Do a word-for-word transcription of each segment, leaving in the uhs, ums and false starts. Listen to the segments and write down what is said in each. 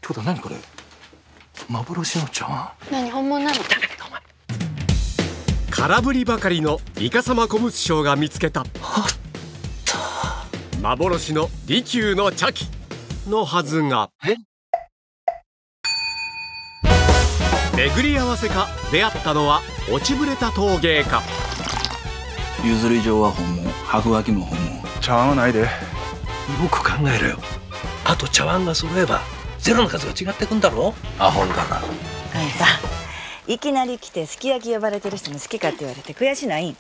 てことは何これ、幻の茶碗。 何本物なの？ 空振りばかりのイカサマ古物商が見つけたあった幻の利休の茶器のはずが、巡り合わせか出会ったのは落ちぶれた陶芸家。 譲り状は本物、白脇も本物。 茶碗はないで。 よく考えろよ。あと茶碗が揃えばゼロの数が違ってくんだろ。アホんだな。 あんたいきなり来てすき焼き呼ばれてる人に好きかって言われて悔しないん？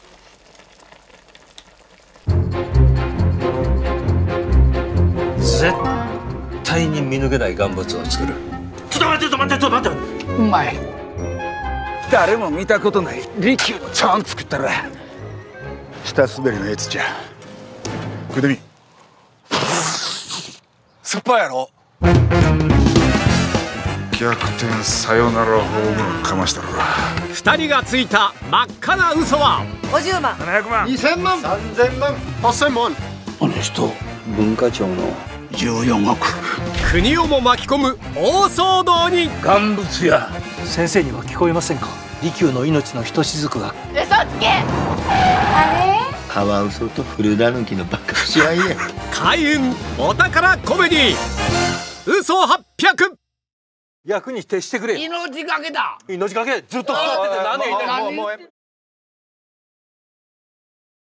絶対に見抜けない乾物を作る。ちょっと待ってちょっと待ってちょっと待って。 うまい。誰も見たことない利休の茶碗作ったら下滑りのやつじゃ。食うてみ。酸っぱいやろ。逆転サヨナラホームランかましたろ。 二人がついた真っ赤な嘘はごじゅうまん、 ななひゃくまん、 にせんまん、さんぜんまん、はっせんまん。 あの人文化庁のじゅうよんおく。 国をも巻き込む大騒動に。 乾物や。 先生には聞こえませんか？利休の命のひとしずくが。 嘘つけ。あれ？ カワウソと古田ヌキのバカし合いや。 開運お宝コメディ嘘はっぴゃく。 役に徹してくれ。 命がけだ。 命がけずっと座ってて何年いたの？